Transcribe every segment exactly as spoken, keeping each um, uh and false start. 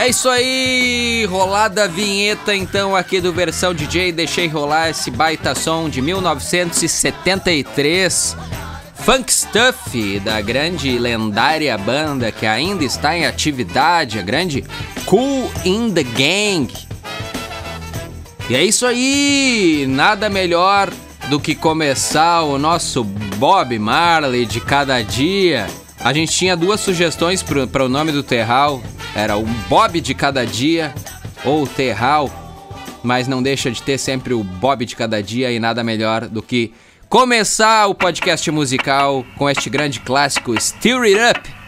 É isso aí, rolada a vinheta então aqui do Versão D J, deixei rolar esse baita som de mil novecentos e setenta e três, Funk Stuff, da grande e lendária banda que ainda está em atividade, a grande Kool and the Gang. E é isso aí, nada melhor do que começar o nosso Bob Marley de cada dia. A gente tinha duas sugestões para o nome do terral, era o Bob de cada dia ou terral, mas não deixa de ter sempre o Bob de cada dia e nada melhor do que começar o podcast musical com este grande clássico Stir It Up.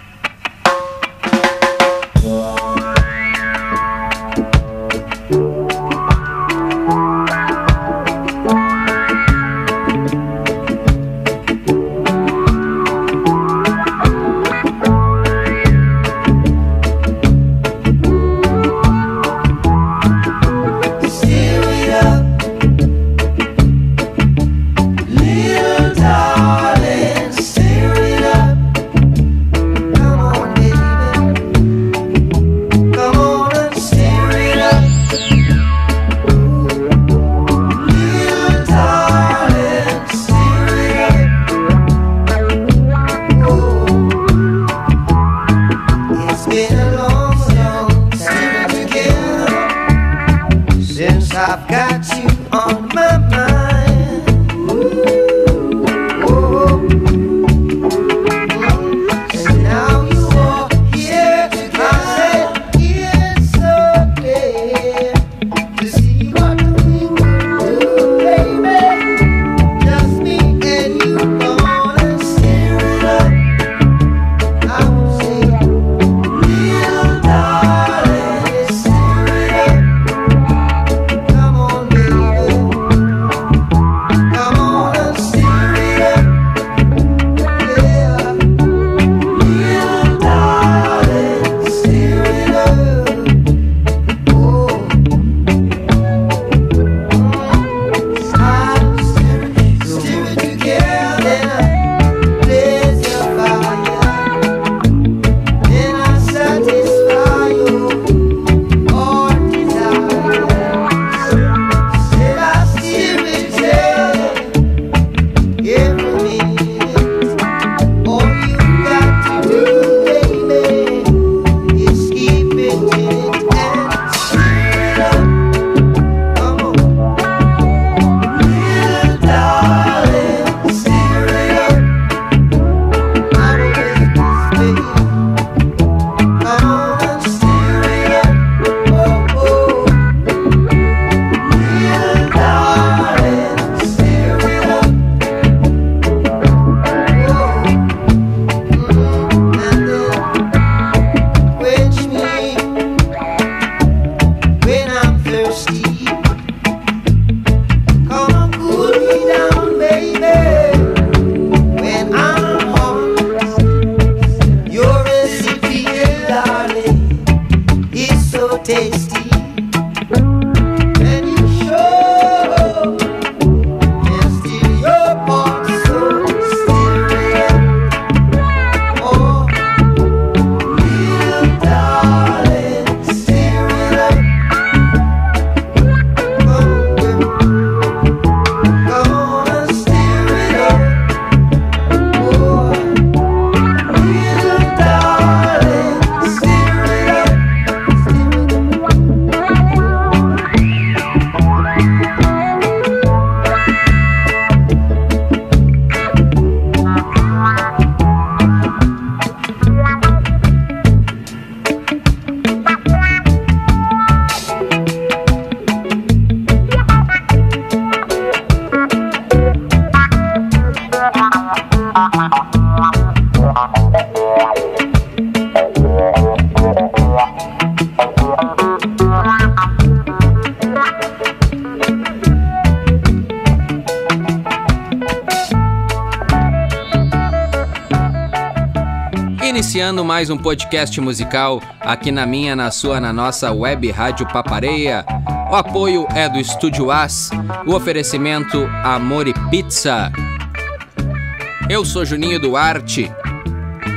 Iniciando mais um podcast musical aqui na minha, na sua, na nossa web rádio Papareia. O apoio é do Estúdio As, o oferecimento Amor e Pizza. Eu sou Juninho Duarte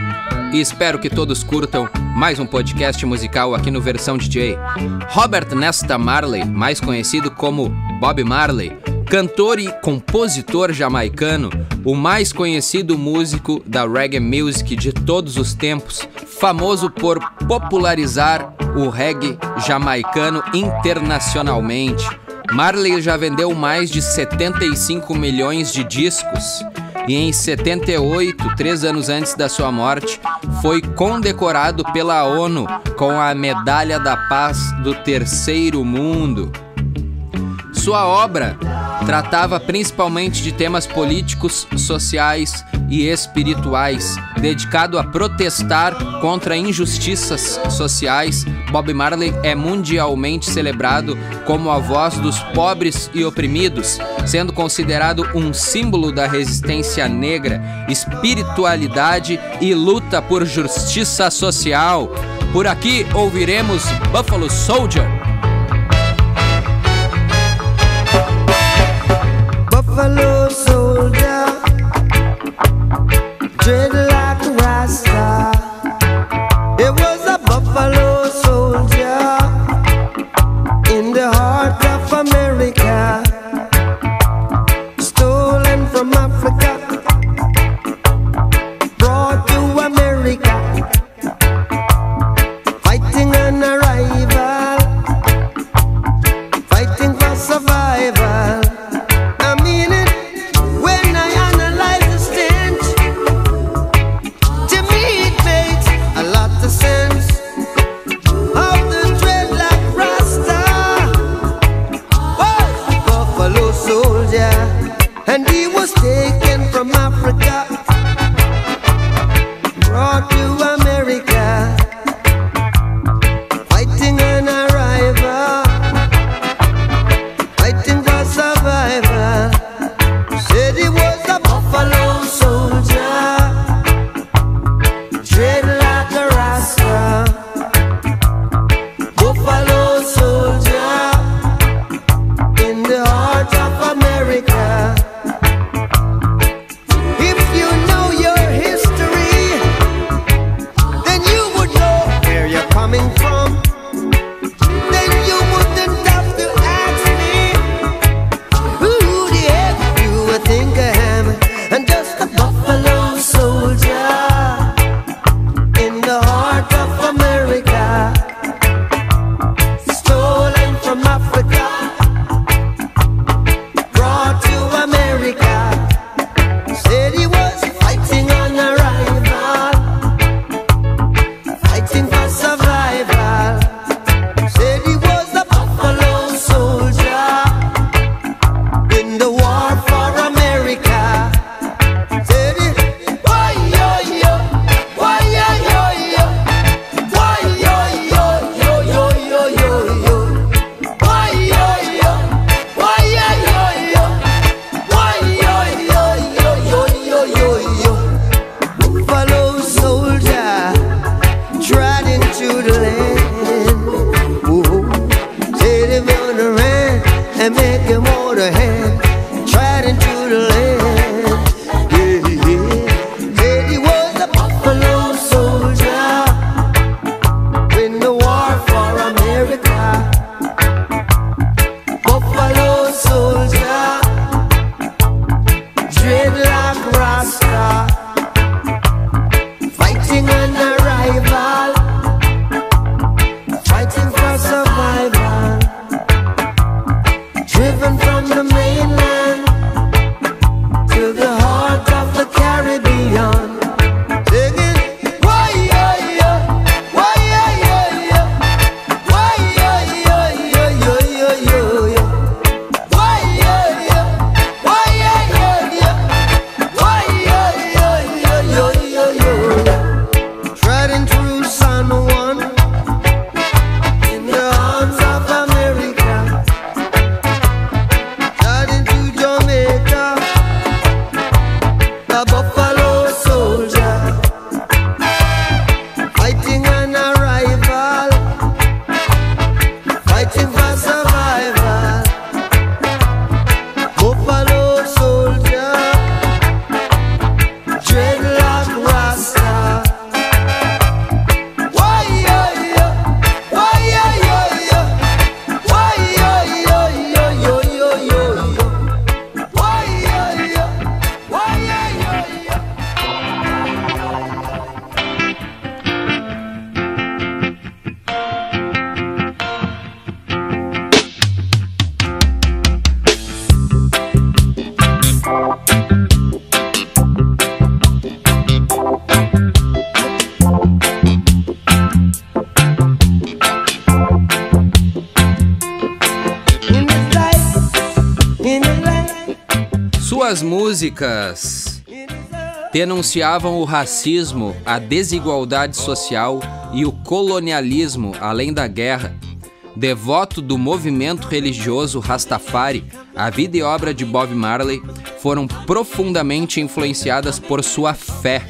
e espero que todos curtam mais um podcast musical aqui no Versão D J. Robert Nesta Marley, mais conhecido como Bob Marley, cantor e compositor jamaicano, o mais conhecido músico da reggae music de todos os tempos, famoso por popularizar o reggae jamaicano internacionalmente. Marley já vendeu mais de setenta e cinco milhões de discos e em setenta e oito, três anos antes da sua morte, foi condecorado pela ONU com a Medalha da Paz do Terceiro Mundo. Sua obra tratava principalmente de temas políticos, sociais e espirituais. Dedicado a protestar contra injustiças sociais, Bob Marley é mundialmente celebrado como a voz dos pobres e oprimidos, sendo considerado um símbolo da resistência negra, espiritualidade e luta por justiça social. Por aqui ouviremos Buffalo Soldier. Buffalo soldier, dreadlock rasta. It was a buffalo soldier in the heart of America, stolen from Africa, brought to America, fighting an arrival, fighting for survival. I mean it when I analyze the stench Suas músicas denunciavam o racismo, a desigualdade social e o colonialismo, além da guerra. Devoto do movimento religioso Rastafari, a vida e obra de Bob Marley foram profundamente influenciadas por sua fé.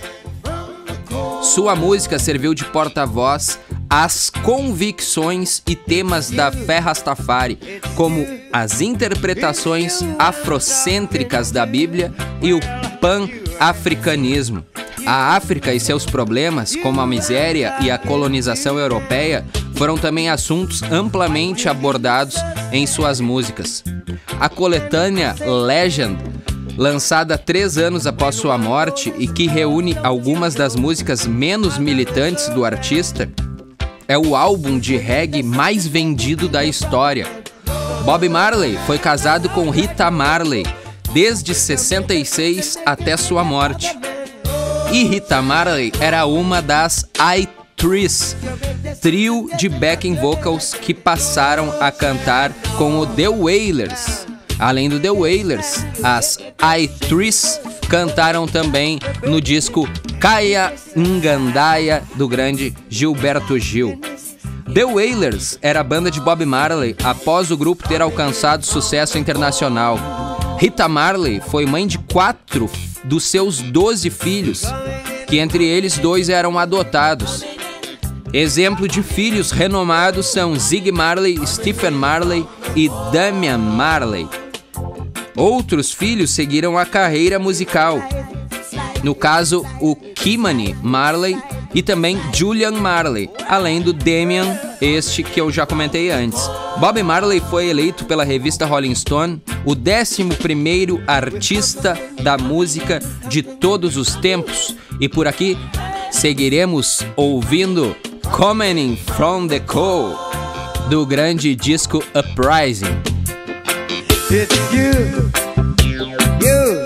Sua música serviu de porta-voz às convicções e temas da fé Rastafari, como as interpretações afrocêntricas da Bíblia e o pan-africanismo. A África e seus problemas, como a miséria e a colonização europeia, foram também assuntos amplamente abordados em suas músicas. A coletânea Legend, lançada três anos após sua morte e que reúne algumas das músicas menos militantes do artista, é o álbum de reggae mais vendido da história. Bob Marley foi casado com Rita Marley desde sessenta e seis até sua morte. E Rita Marley era uma das I-Threes, trio de backing vocals que passaram a cantar com o The Wailers. Além do The Wailers, as I-Threes cantaram também no disco Kaya Ngandaia, do grande Gilberto Gil. The Wailers era a banda de Bob Marley após o grupo ter alcançado sucesso internacional. Rita Marley foi mãe de quatro dos seus doze filhos, que entre eles dois eram adotados. Exemplo de filhos renomados são Ziggy Marley, Stephen Marley e Damian Marley. Outros filhos seguiram a carreira musical, no caso o Kimani Marley e também Julian Marley, além do Damian, este que eu já comentei antes. Bob Marley foi eleito pela revista Rolling Stone o décimo primeiro artista da música de todos os tempos. E por aqui seguiremos ouvindo Coming From The Cold, do grande disco Uprising. It's you, you,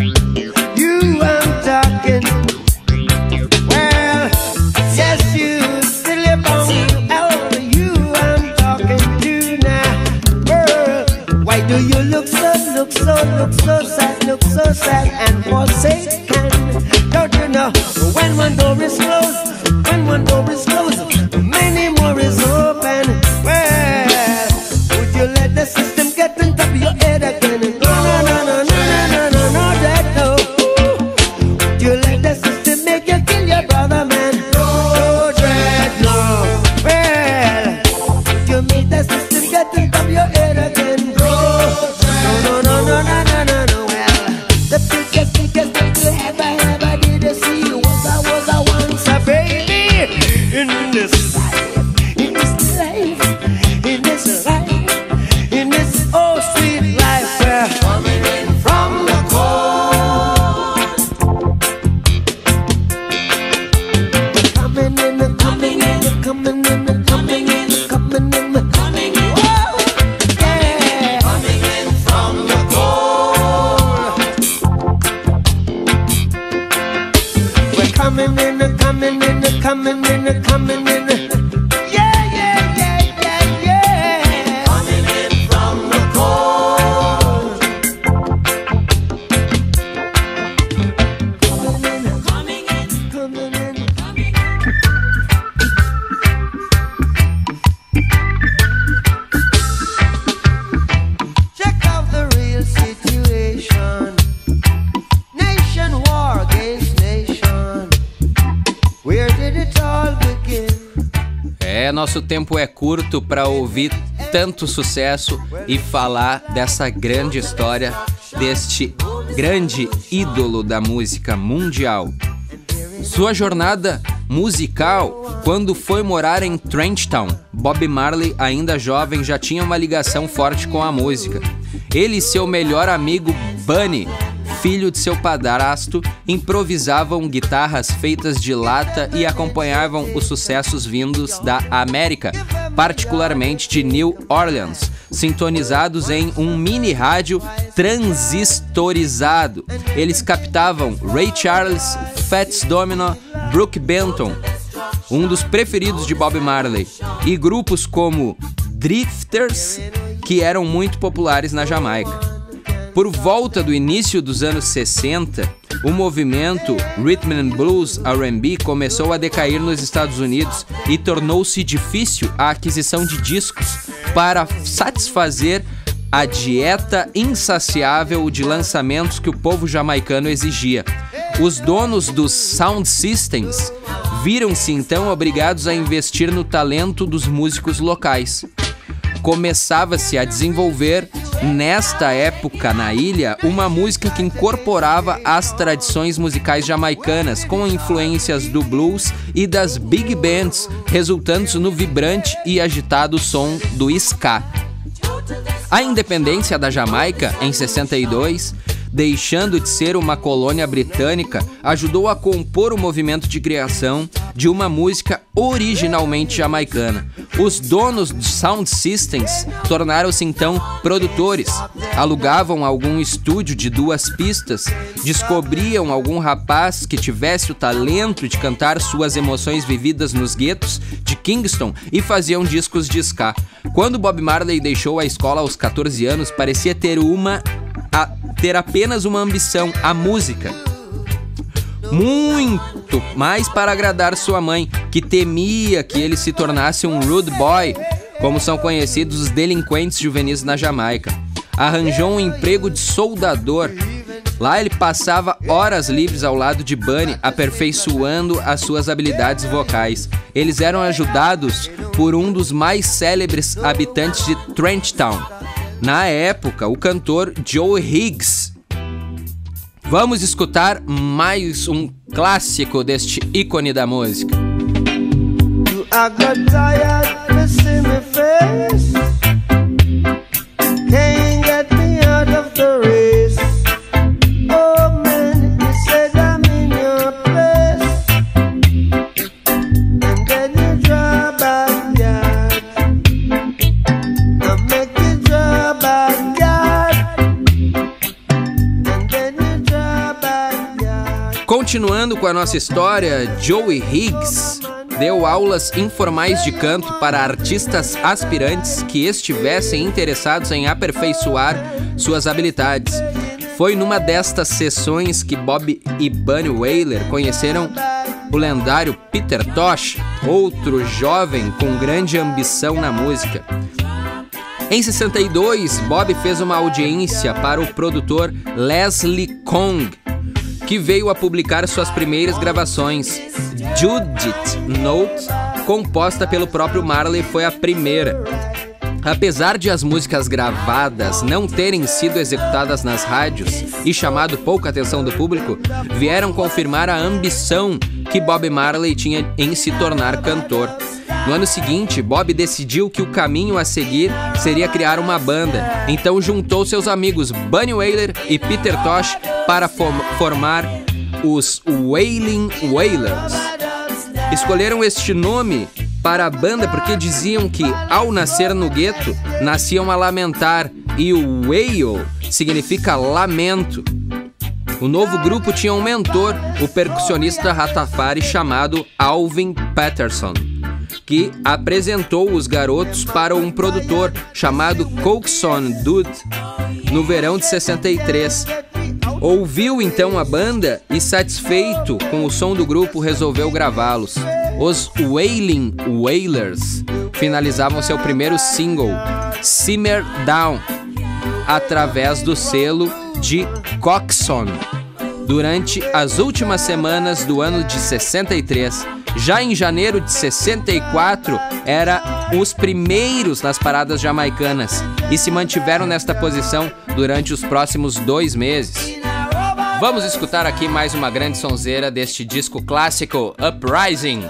you I'm talking. Well, yes, you, silly bone, oh, you I'm talking to now. Girl, why do you look so, look so, look so sad, look so sad and forsaken? Don't you know, when one door is closed, when one door is closed, many more is open. Well, would you let the system get on top of your head again? No, no, no, no, no, no, no, no, no, that no. Would you let the system make you kill your brother, man? No, dread, no. Well, would you make the system get on top of your head again? No, no, no, no, no, no, no, no. Well, the biggest, biggest thing you ever, ever did see was I was a once a baby in this life, in this life, in this life, in this oh sweet life. We're coming in from the cold. Coming in, coming in, coming in, coming in, coming in, coming in. Whoa, yeah. Coming in from the cold. We're coming in, coming in, coming in, coming in. Yeah, yeah, yeah, yeah, yeah. Coming in from the cold. Coming in, coming in, coming in, coming in. Check out the real situation. Nation war against nation. Where did it all begin? É, nosso tempo é curto para ouvir tanto sucesso e falar dessa grande história deste grande ídolo da música mundial. Sua jornada musical, quando foi morar em Trenchtown, Bob Marley, ainda jovem, já tinha uma ligação forte com a música. Ele e seu melhor amigo Bunny, filho de seu padrasto, improvisavam guitarras feitas de lata e acompanhavam os sucessos vindos da América, particularmente de New Orleans, sintonizados em um mini rádio transistorizado. Eles captavam Ray Charles, Fats Domino, Brook Benton, um dos preferidos de Bob Marley, e grupos como Drifters, que eram muito populares na Jamaica. Por volta do início dos anos sessenta, o movimento Rhythm and Blues R and B começou a decair nos Estados Unidos e tornou-se difícil a aquisição de discos para satisfazer a dieta insaciável de lançamentos que o povo jamaicano exigia. Os donos dos sound systems viram-se então obrigados a investir no talento dos músicos locais. Começava-se a desenvolver, nesta época na ilha, uma música que incorporava as tradições musicais jamaicanas, com influências do blues e das big bands, resultando no vibrante e agitado som do ska. A independência da Jamaica, em sessenta e dois, deixando de ser uma colônia britânica, ajudou a compor o movimento de criação de uma música originalmente jamaicana. Os donos de sound systems tornaram-se então produtores, alugavam algum estúdio de duas pistas, descobriam algum rapaz que tivesse o talento de cantar suas emoções vividas nos guetos de Kingston e faziam discos de ska. Quando Bob Marley deixou a escola aos catorze anos, parecia ter uma a ter apenas uma ambição, a música. Muito mais para agradar sua mãe, que temia que ele se tornasse um rude boy, como são conhecidos os delinquentes juvenis na Jamaica. Arranjou um emprego de soldador. Lá ele passava horas livres ao lado de Bunny, aperfeiçoando as suas habilidades vocais. Eles eram ajudados por um dos mais célebres habitantes de Trenchtown, na época, o cantor Joe Higgs. Vamos escutar mais um clássico deste ícone da música. You are got tired to see me face. Can't get me out of the race. Oh man, you said I'm in your place. And then you draw back yard. I make you draw back yard. And then you draw back yard. Continuando com a nossa história, Joey Higgs deu aulas informais de canto para artistas aspirantes que estivessem interessados em aperfeiçoar suas habilidades. Foi numa destas sessões que Bob e Bunny Wailer conheceram o lendário Peter Tosh, outro jovem com grande ambição na música. Em sessenta e dois, Bob fez uma audiência para o produtor Leslie Kong, que veio a publicar suas primeiras gravações. Judith Note, composta pelo próprio Marley, foi a primeira. Apesar de as músicas gravadas não terem sido executadas nas rádios e chamado pouca atenção do público, vieram confirmar a ambição que Bob Marley tinha em se tornar cantor. No ano seguinte, Bob decidiu que o caminho a seguir seria criar uma banda, então juntou seus amigos Bunny Wailer e Peter Tosh para form- formar os Wailing Wailers. Escolheram este nome para a banda porque diziam que, ao nascer no gueto, nasciam a lamentar, e o wail significa lamento. O novo grupo tinha um mentor, o percussionista Rastafari chamado Alvin Patterson, que apresentou os garotos para um produtor chamado Coxsone Dude no verão de sessenta e três. Ouviu então a banda e, satisfeito com o som do grupo, resolveu gravá-los. Os Wailing Wailers finalizavam seu primeiro single, Simmer Down, através do selo de Coxsone, durante as últimas semanas do ano de sessenta e três. Já em janeiro de sessenta e quatro, eram os primeiros nas paradas jamaicanas e se mantiveram nesta posição durante os próximos dois meses. Vamos escutar aqui mais uma grande sonzeira deste disco clássico, Uprising.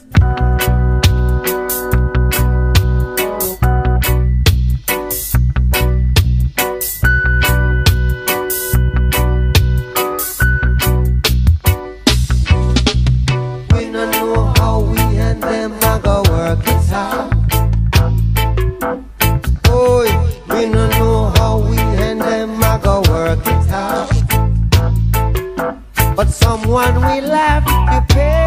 Someone will have to pay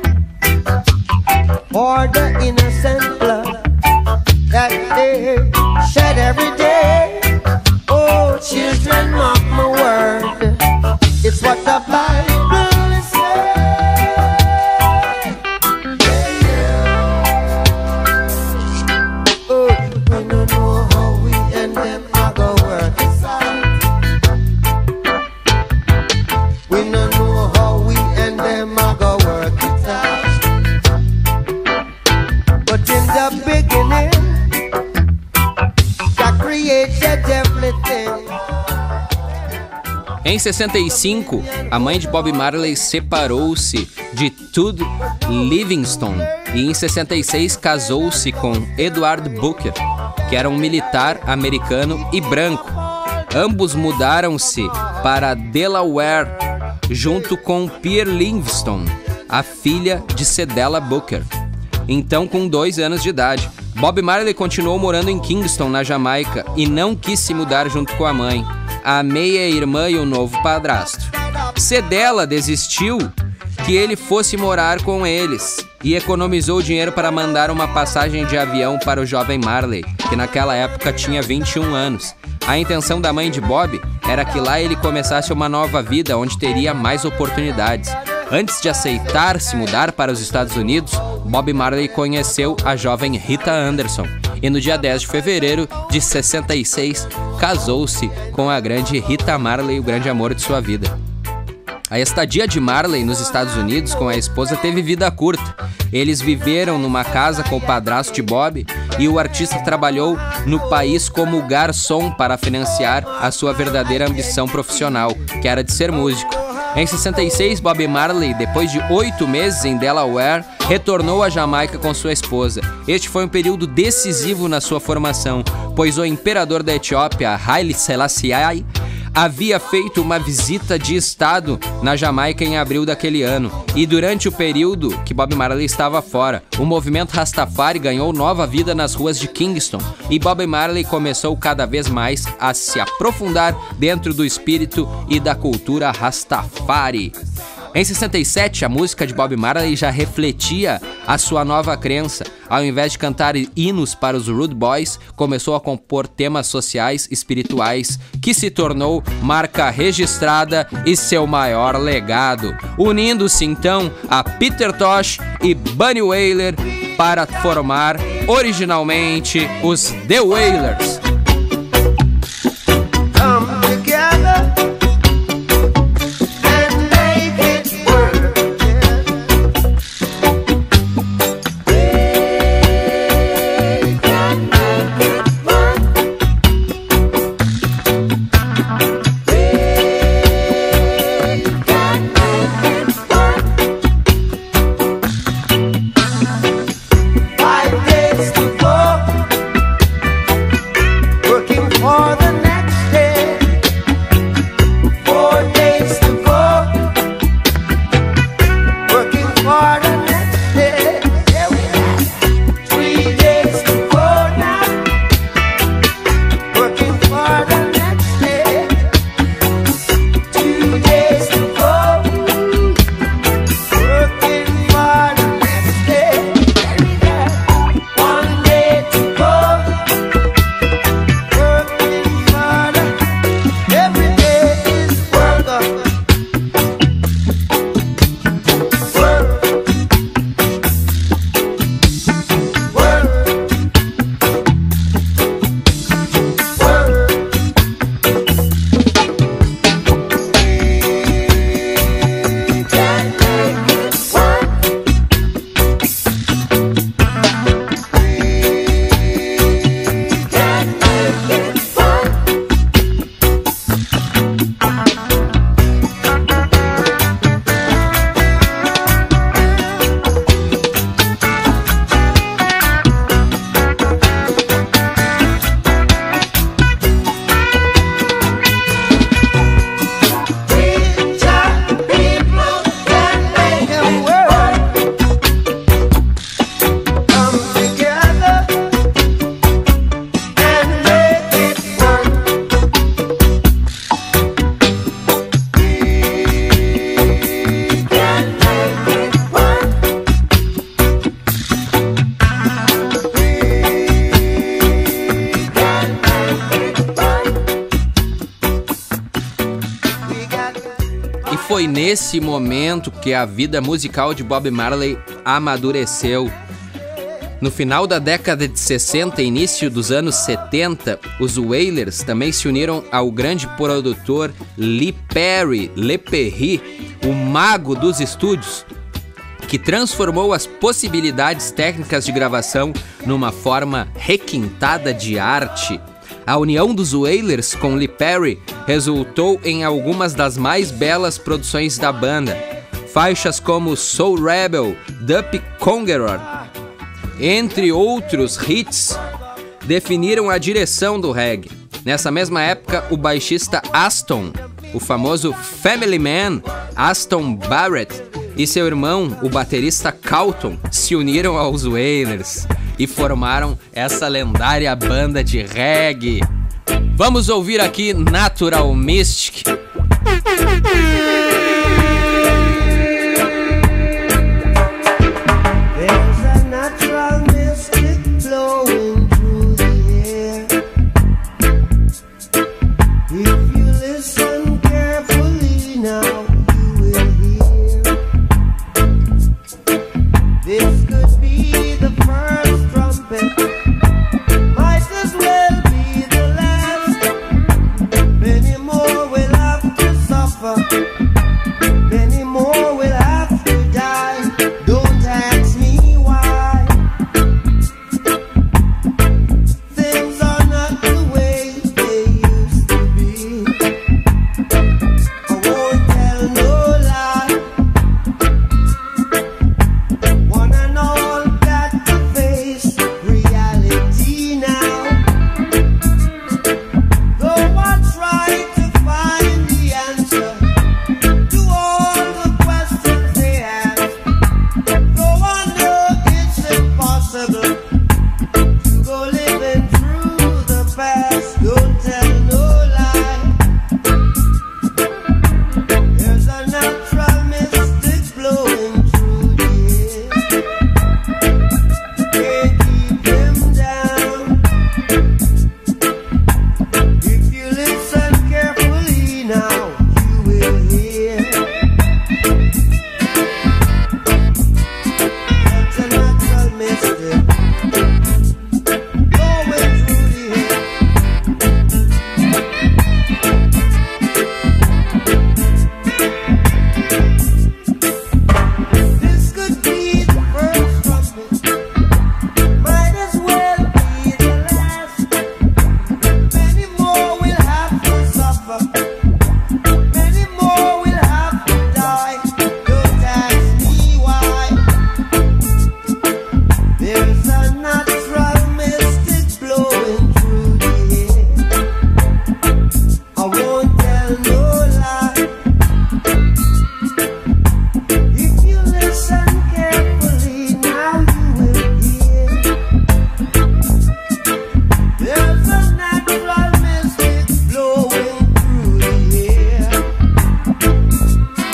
for the innocent blood that they shed every day. Oh, Oh, children, mark my word. It's what the Bible says. Oh, we don't know how we and them are gonna work it out. We don't know how we and them are gonna work it out. But in the beginning, God created everything. Em sessenta e cinco, a mãe de Bob Marley separou-se de Tud Livingstone e em sessenta e seis casou-se com Edward Booker, que era um militar americano e branco. Ambos mudaram-se para Delaware junto com Pierre Livingstone, a filha de Cedella Booker, então com dois anos de idade. Bob Marley continuou morando em Kingston, na Jamaica, e não quis se mudar junto com a mãe, a meia-irmã e o novo padrasto. Cedella desistiu que ele fosse morar com eles e economizou dinheiro para mandar uma passagem de avião para o jovem Marley, que naquela época tinha vinte e um anos. A intenção da mãe de Bob era que lá ele começasse uma nova vida onde teria mais oportunidades. Antes de aceitar se mudar para os Estados Unidos, Bob Marley conheceu a jovem Rita Anderson e no dia dez de fevereiro de sessenta e seis casou-se com a grande Rita Marley, o grande amor de sua vida. A estadia de Marley nos Estados Unidos com a esposa teve vida curta. Eles viveram numa casa com o padrasto de Bob e o artista trabalhou no país como garçom para financiar a sua verdadeira ambição profissional, que era de ser músico. Em sessenta e seis, Bob Marley, depois de oito meses em Delaware, retornou à Jamaica com sua esposa. Este foi um período decisivo na sua formação, pois o imperador da Etiópia, Haile Selassie, havia feito uma visita de estado na Jamaica em abril daquele ano. E durante o período que Bob Marley estava fora, o movimento Rastafari ganhou nova vida nas ruas de Kingston e Bob Marley começou cada vez mais a se aprofundar dentro do espírito e da cultura Rastafari. Em sessenta e sete, a música de Bob Marley já refletia a sua nova crença. Ao invés de cantar hinos para os Rude Boys, começou a compor temas sociais espirituais, que se tornou marca registrada e seu maior legado, unindo-se então a Peter Tosh e Bunny Wailer para formar originalmente os The Wailers. nesse momento que a vida musical de Bob Marley amadureceu. No final da década de sessenta e início dos anos setenta, os Wailers também se uniram ao grande produtor Lee Perry, Le Perry, o mago dos estúdios, que transformou as possibilidades técnicas de gravação numa forma requintada de arte. A união dos Wailers com Lee Perry resultou em algumas das mais belas produções da banda. Faixas como Soul Rebel, Dup Conqueror, entre outros hits, definiram a direção do reggae. Nessa mesma época, o baixista Aston, o famoso Family Man, Aston Barrett, e seu irmão, o baterista Carlton, se uniram aos Wailers e formaram essa lendária banda de reggae. Vamos ouvir aqui Natural Mystic.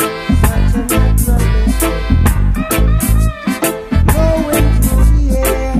Yeah.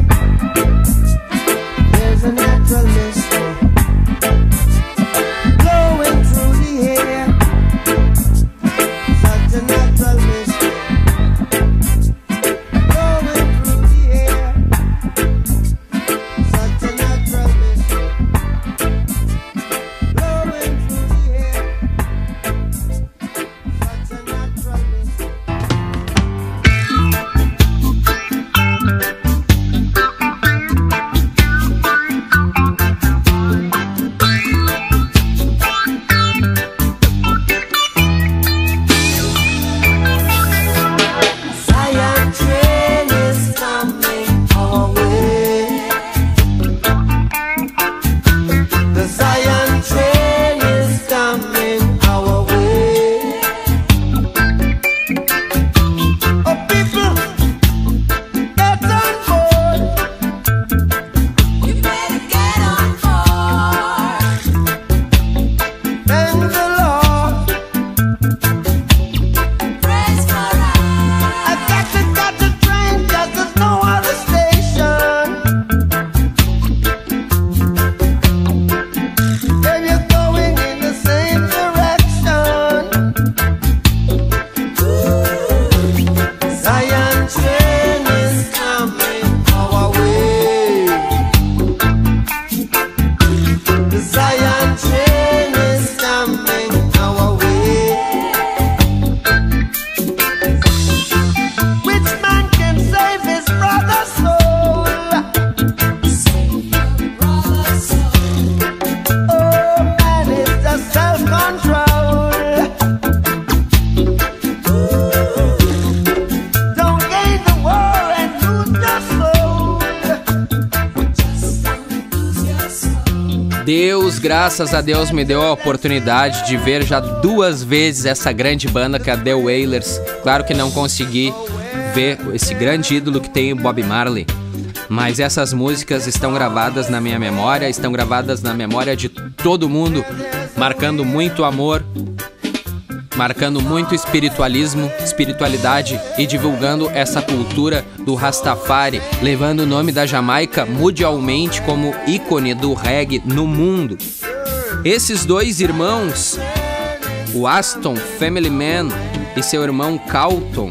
Deus, graças a Deus, me deu a oportunidade de ver já duas vezes essa grande banda que é a The Wailers. Claro que não consegui ver esse grande ídolo que tem o Bob Marley, mas essas músicas estão gravadas na minha memória, estão gravadas na memória de todo mundo, marcando muito amor, marcando muito espiritualismo, espiritualidade e divulgando essa cultura do Rastafari, levando o nome da Jamaica mundialmente como ícone do reggae no mundo. Esses dois irmãos, o Aston Family Man e seu irmão Carlton,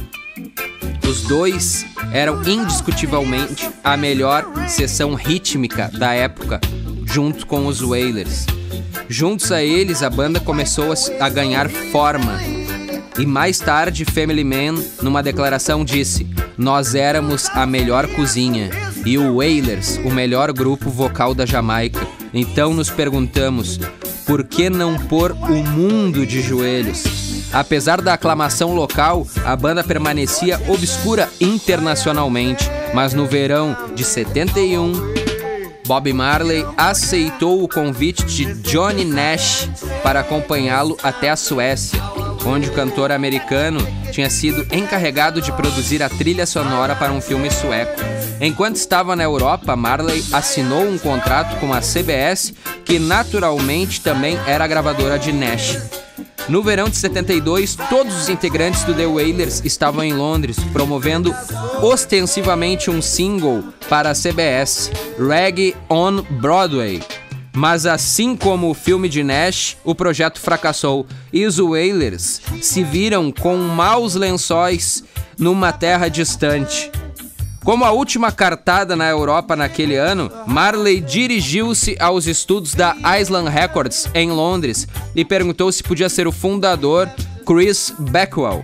os dois eram indiscutivelmente a melhor seção rítmica da época, junto com os Wailers. Juntos a eles, a banda começou a ganhar forma. E mais tarde, Family Man, numa declaração, disse: "Nós éramos a melhor cozinha e o Wailers, o melhor grupo vocal da Jamaica. Então nos perguntamos, por que não pôr o mundo de joelhos?" Apesar da aclamação local, a banda permanecia obscura internacionalmente. Mas no verão de setenta e um, Bob Marley aceitou o convite de Johnny Nash para acompanhá-lo até a Suécia, onde o cantor americano tinha sido encarregado de produzir a trilha sonora para um filme sueco. Enquanto estava na Europa, Marley assinou um contrato com a C B S, que naturalmente também era a gravadora de Nash. No verão de setenta e dois, todos os integrantes do The Wailers estavam em Londres, promovendo ostensivamente um single para a C B S, Reggae on Broadway. Mas assim como o filme de Nash, o projeto fracassou e os Wailers se viram com maus lençóis numa terra distante. Como a última cartada na Europa naquele ano, Marley dirigiu-se aos estúdios da Island Records em Londres e perguntou se podia ser o fundador, Chris Blackwell,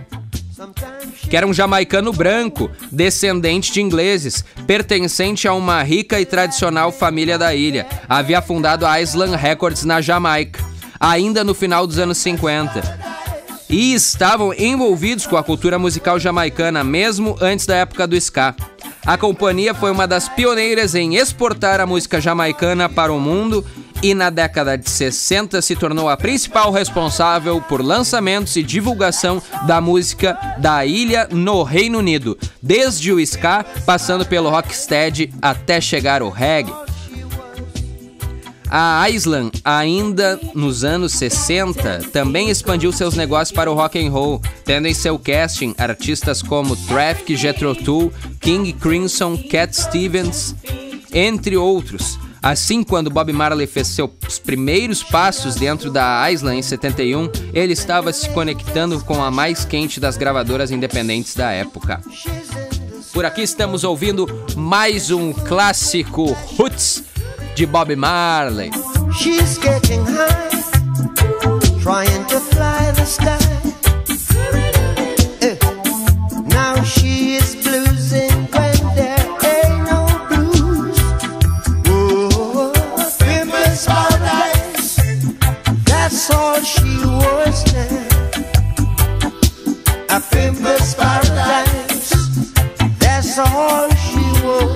que era um jamaicano branco, descendente de ingleses, pertencente a uma rica e tradicional família da ilha. Havia fundado a Island Records na Jamaica, ainda no final dos anos cinquenta. E estavam envolvidos com a cultura musical jamaicana, mesmo antes da época do ska. A companhia foi uma das pioneiras em exportar a música jamaicana para o mundo e na década de sessenta se tornou a principal responsável por lançamentos e divulgação da música da ilha no Reino Unido, desde o ska, passando pelo rocksteady até chegar o reggae. A Island, ainda nos anos sessenta, também expandiu seus negócios para o rock and roll, tendo em seu casting artistas como Traffic, Jethro Tull, King Crimson, Cat Stevens, entre outros. Assim, quando Bob Marley fez seus primeiros passos dentro da Island em setenta e um, ele estava se conectando com a mais quente das gravadoras independentes da época. Por aqui estamos ouvindo mais um clássico Roots de Bob Marley. She's getting high, trying to fly the sky. Uh, now she is bluesing when there ain't no blues. Oh, Pimpin's Paradise, that's all she was now. A Pimpin's Paradise, that's all she was.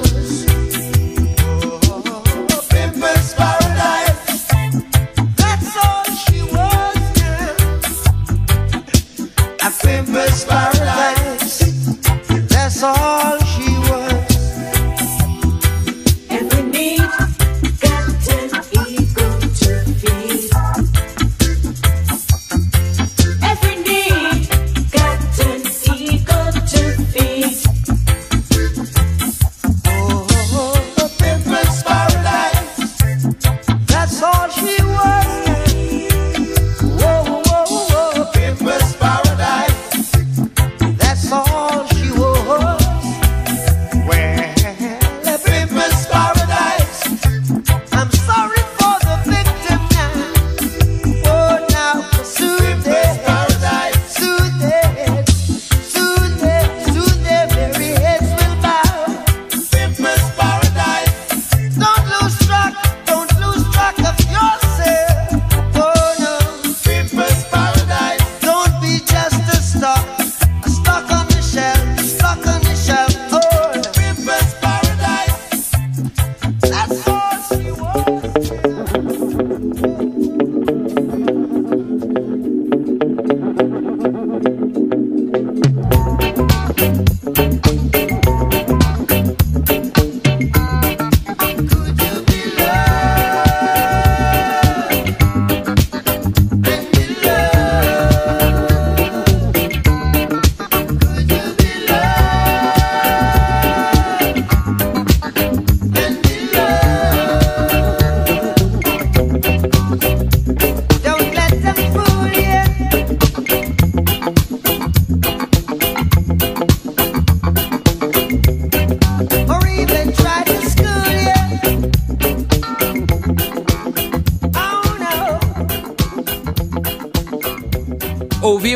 Pimpin's Paradise, that's all she was. Every need got an ego to feed. Every need got an ego to feed. Oh, Pimpin's Paradise,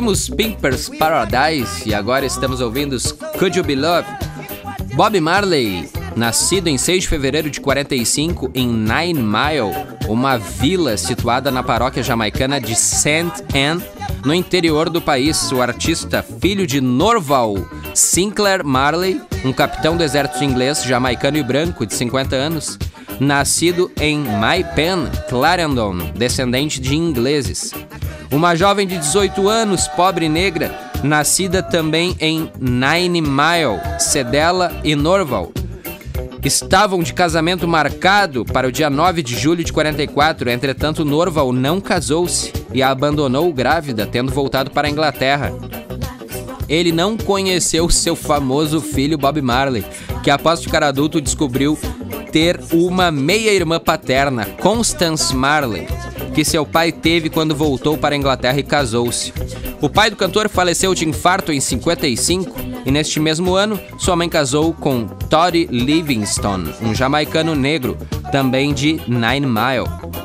Ouvimos Pimpers Paradise e agora estamos ouvindo Could You Be Loved? Bob Marley, nascido em seis de fevereiro de quarenta e cinco em Nine Mile, uma vila situada na paróquia jamaicana de Saint Anne, no interior do país. O artista, filho de Norval Sinclair Marley, um capitão do exército inglês, jamaicano e branco de cinquenta anos, nascido em My Pen, Clarendon, descendente de ingleses. Uma jovem de dezoito anos, pobre e negra, nascida também em Nine Mile, Cedella e Norval. Estavam de casamento marcado para o dia nove de julho de quarenta e quatro, entretanto Norval não casou-se e a abandonou grávida, tendo voltado para a Inglaterra. Ele não conheceu seu famoso filho Bob Marley, que após ficar adulto descobriu ter uma meia-irmã paterna, Constance Marley, que seu pai teve quando voltou para a Inglaterra e casou-se. O pai do cantor faleceu de infarto em cinquenta e cinco e neste mesmo ano sua mãe casou com Toddy Livingstone, um jamaicano negro, também de Nine Mile.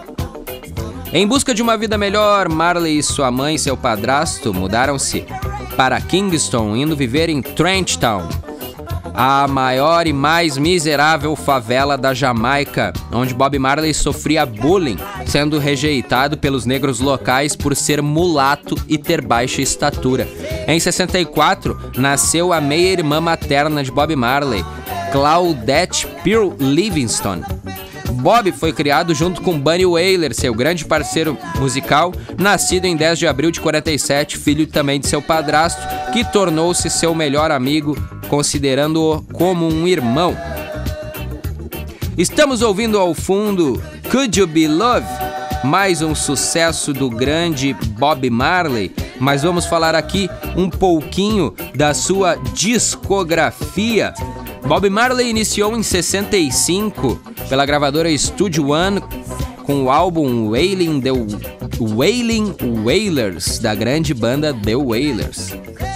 Em busca de uma vida melhor, Marley e sua mãe e seu padrasto mudaram-se para Kingston, indo viver em Trenchtown, a maior e mais miserável favela da Jamaica, onde Bob Marley sofria bullying, sendo rejeitado pelos negros locais por ser mulato e ter baixa estatura. Em sessenta e quatro, nasceu a meia-irmã materna de Bob Marley, Claudette Pearl Livingstone. Bob foi criado junto com Bunny Wailer, seu grande parceiro musical, nascido em dez de abril de quarenta e sete, filho também de seu padrasto, que tornou-se seu melhor amigo, considerando-o como um irmão. Estamos ouvindo ao fundo Could You Be Loved? Mais um sucesso do grande Bob Marley, mas vamos falar aqui um pouquinho da sua discografia. Bob Marley iniciou em sessenta e cinco pela gravadora Studio One com o álbum Wailing the Wailing Wailers, da grande banda The Wailers.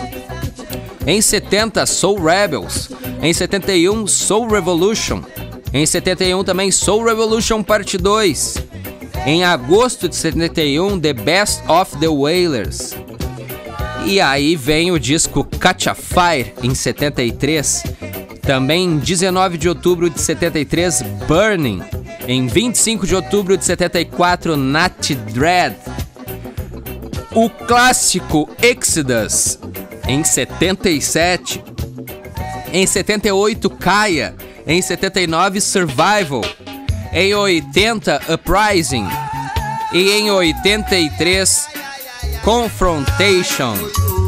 Em setenta, Soul Rebels. Em setenta e um, Soul Revolution. Em setenta e um também Soul Revolution Parte dois. Em agosto de setenta e um, The Best of the Wailers. E aí vem o disco Catch a Fire, em setenta e três. Também em dezenove de outubro de setenta e três, Burning. Em vinte e cinco de outubro de setenta e quatro, Nat Dread. O clássico Exodus, em setenta e sete. Em setenta e oito, Kaya. Em setenta e nove, Survival. Em oitenta, Uprising. E em oitenta e três, Confrontation.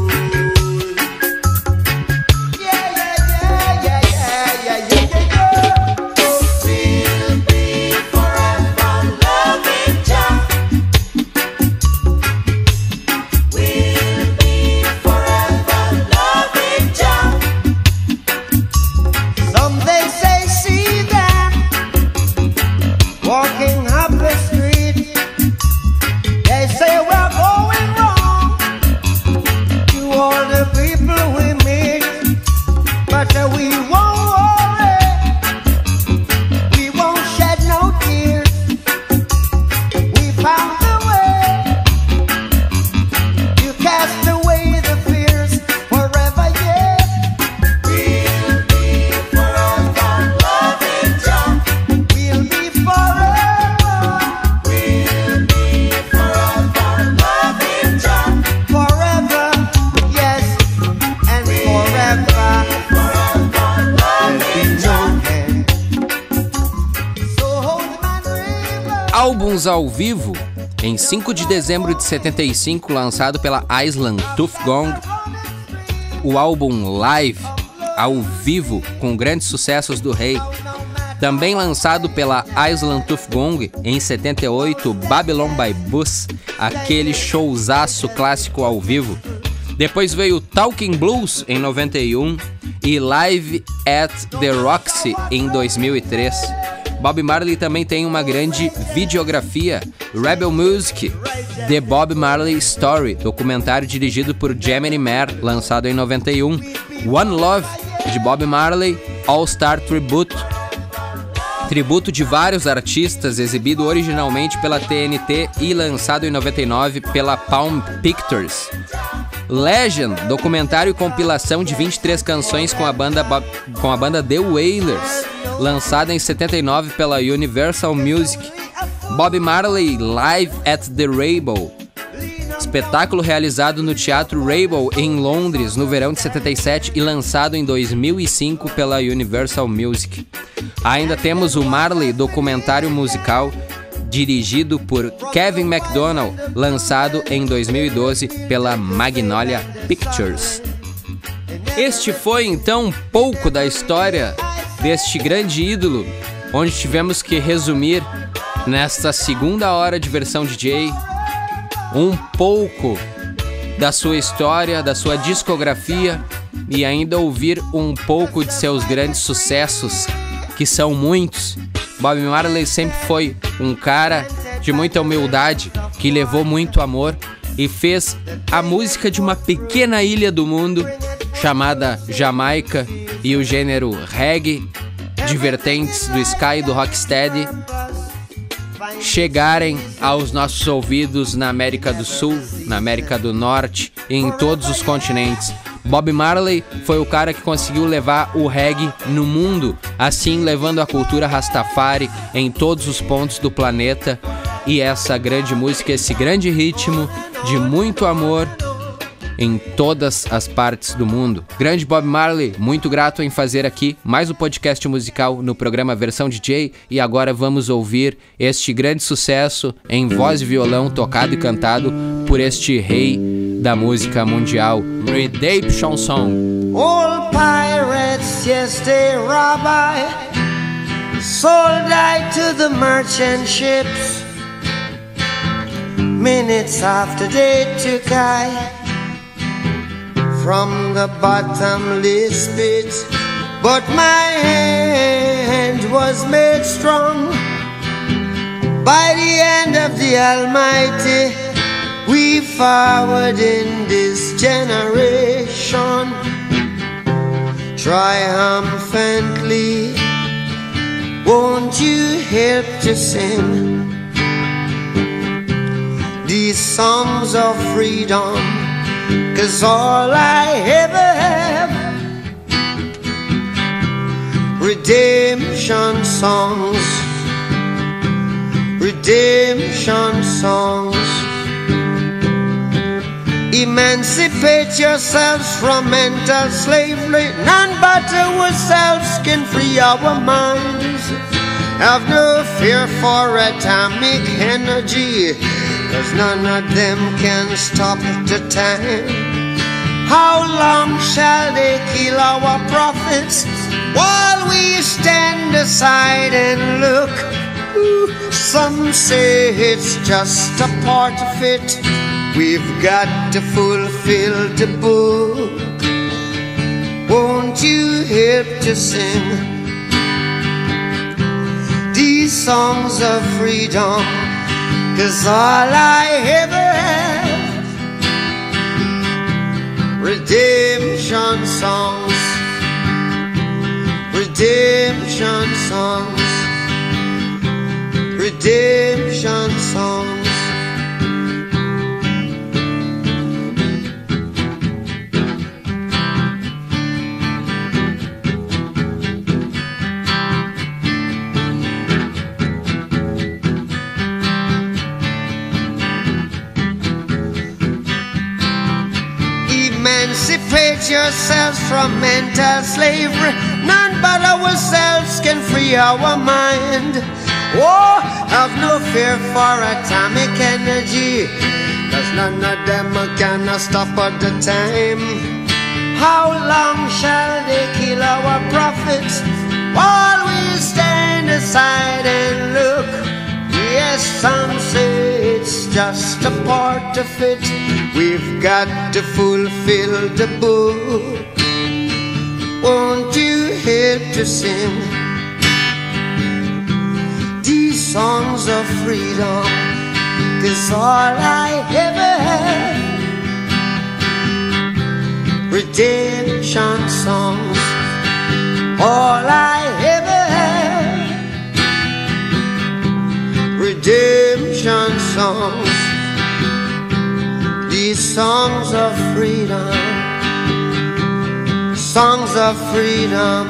Álbuns ao vivo. Em cinco de dezembro de setenta e cinco, lançado pela Island Tuff Gong, o álbum Live, ao vivo, com grandes sucessos do rei. Também lançado pela Island Tuff Gong, em setenta e oito, Babylon by Bus, aquele showzaço clássico ao vivo. Depois veio Talking Blues, em noventa e um, e Live at the Roxy, em dois mil e três. Bob Marley também tem uma grande videografia, Rebel Music, The Bob Marley Story, documentário dirigido por Gemini Mer, lançado em noventa e um, One Love, de Bob Marley, All Star Tribute, tributo de vários artistas, exibido originalmente pela T N T e lançado em noventa e nove pela Palm Pictures. Legend, documentário e compilação de vinte e três canções com a banda, com a banda The Wailers, lançada em setenta e nove pela Universal Music. Bob Marley Live at the Rainbow, espetáculo realizado no Teatro Rainbow em Londres no verão de setenta e sete e lançado em dois mil e cinco pela Universal Music. Ainda temos o Marley, documentário musical dirigido por Kevin MacDonald, lançado em dois mil e doze pela Magnolia Pictures. Este foi então um pouco da história deste grande ídolo, onde tivemos que resumir nesta segunda hora de versão D J um pouco da sua história, da sua discografia e ainda ouvir um pouco de seus grandes sucessos, que são muitos. Bob Marley sempre foi um cara de muita humildade, que levou muito amor e fez a música de uma pequena ilha do mundo chamada Jamaica e o gênero reggae, de vertentes do ska e do rocksteady, chegarem aos nossos ouvidos na América do Sul, na América do Norte e em todos os continentes. Bob Marley foi o cara que conseguiu levar o reggae no mundo, assim levando a cultura Rastafari em todos os pontos do planeta, e essa grande música, esse grande ritmo de muito amor em todas as partes do mundo. Grande Bob Marley, muito grato em fazer aqui mais um podcast musical no programa Versão D J, e agora vamos ouvir este grande sucesso em voz e violão tocado e cantado por este rei da música mundial, Redemption Song. Old pirates, yes, they rob I, sold I to the merchant ships. Minutes after they took I from the bottomless pit, but my hand was made strong by the hand of the Almighty. We forward in this generation triumphantly. Won't you help to sing these songs of freedom? 'Cause all I ever have, redemption songs, redemption songs. Emancipate yourselves from mental slavery. None but ourselves can free our minds. Have no fear for atomic energy, 'cause none of them can stop the time. How long shall they kill our prophets while we stand aside and look? Ooh, some say it's just a part of it. We've got to fulfill the book. Won't you help to sing these songs of freedom? 'Cause all I ever have, redemption songs, redemption songs, redemption songs. Emancipate yourselves from mental slavery. None but ourselves can free our mind. Oh, have no fear for atomic energy, 'cause none of them can stop at the time. How long shall they kill our prophets while we stand aside and look? Yes, some say it's just a part of it. We've got to fulfill the book. Won't you help to sing these songs of freedom? 'Cause all I ever have, redemption songs. All I ever have, redemption songs. These songs of freedom. freedom, songs of freedom.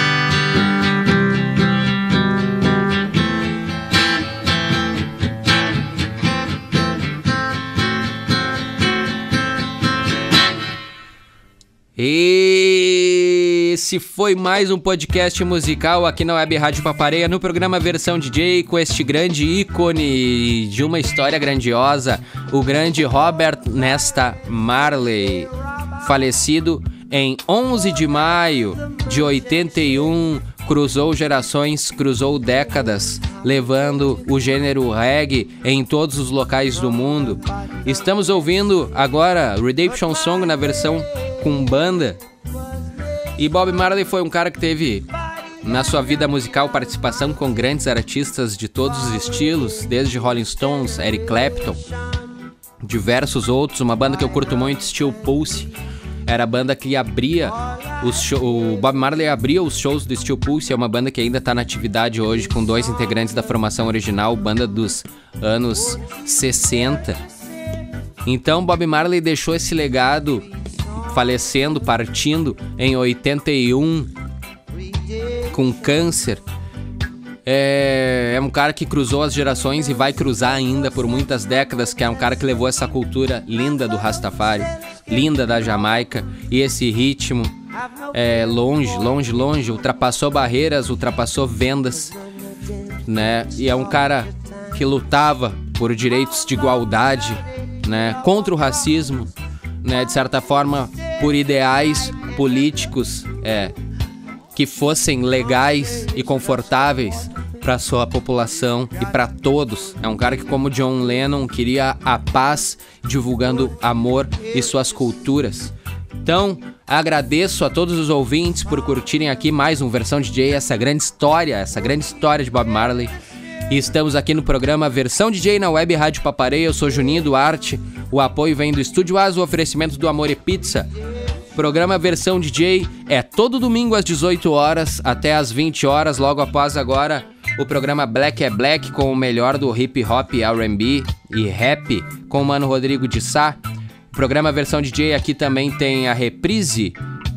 Esse foi mais um podcast musical aqui na Web Rádio Papareia, no programa Versão D J, com este grande ícone de uma história grandiosa, o grande Robert Nesta Marley, falecido em onze de maio de oitenta e um, cruzou gerações, cruzou décadas, levando o gênero reggae em todos os locais do mundo. Estamos ouvindo agora Redemption Song na versão com banda. E Bob Marley foi um cara que teve na sua vida musical participação com grandes artistas de todos os estilos, desde Rolling Stones, Eric Clapton, diversos outros. Uma banda que eu curto muito, Steel Pulse, era a banda que abria os shows. O Bob Marley abria os shows do Steel Pulse, é uma banda que ainda está na atividade hoje, com dois integrantes da formação original, banda dos anos sessenta. Então Bob Marley deixou esse legado, falecendo, partindo em oitenta e um com câncer. É, é um cara que cruzou as gerações e vai cruzar ainda por muitas décadas, que é um cara que levou essa cultura linda do Rastafari, linda da Jamaica, e esse ritmo é, longe, longe, longe, ultrapassou barreiras, ultrapassou vendas, né? E é um cara que lutava por direitos de igualdade, né? Contra o racismo, né? De certa forma, por ideais políticos é, que fossem legais e confortáveis para sua população e para todos. É um cara que, como John Lennon, queria a paz, divulgando amor e suas culturas. Então, agradeço a todos os ouvintes por curtirem aqui mais um Versão D J, essa grande história, essa grande história de Bob Marley. E estamos aqui no programa Versão D J na Web Rádio Papareia. Eu sou Juninho Duarte. O apoio vem do Estúdio Asa, o oferecimento do Amor e Pizza. Programa Versão D J é todo domingo às dezoito horas até às vinte horas. Logo após agora, o programa Black é Black, com o melhor do hip hop, R and B e rap, com o Mano Rodrigo de Sá. O programa Versão D J aqui também tem a reprise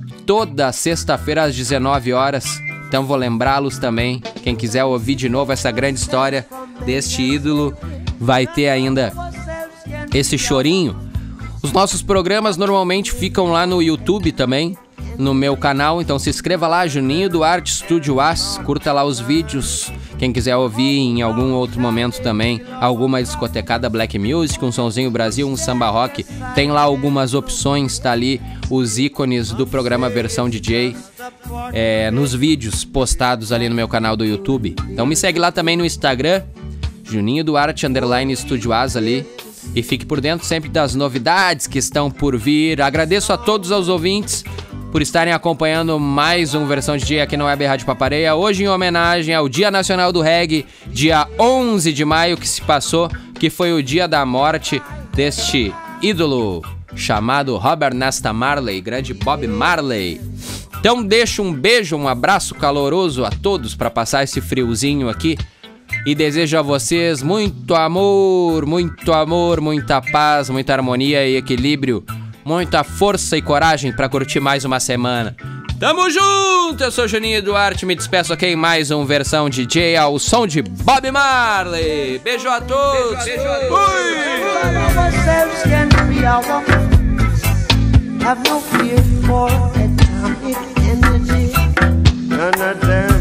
toda sexta-feira às dezenove horas. Então vou lembrá-los também. Quem quiser ouvir de novo essa grande história deste ídolo, vai ter ainda esse chorinho. Os nossos programas normalmente ficam lá no YouTube também, no meu canal. Então se inscreva lá, Juninho Duarte Estúdio As, curta lá os vídeos. Quem quiser ouvir em algum outro momento também alguma discotecada Black Music, um Sonzinho Brasil, um samba rock, tem lá algumas opções, tá ali os ícones do programa Versão D J é, nos vídeos postados ali no meu canal do YouTube. Então me segue lá também no Instagram, Juninho Duarte Underline Estúdio As ali, e fique por dentro sempre das novidades que estão por vir. Agradeço a todos os ouvintes por estarem acompanhando mais um Versão D J aqui na Web Rádio Papareia, hoje em homenagem ao Dia Nacional do Reggae, dia onze de maio que se passou, que foi o dia da morte deste ídolo chamado Robert Nesta Marley, grande Bob Marley. Então deixo um beijo, um abraço caloroso a todos para passar esse friozinho aqui, e desejo a vocês muito amor, muito amor, muita paz, muita harmonia e equilíbrio, muita força e coragem pra curtir mais uma semana. Tamo junto, eu sou Juninho Duarte, me despeço aqui em mais um Versão D J ao som de Bob Marley. Beijo a todos. Beijo a todos. Fui.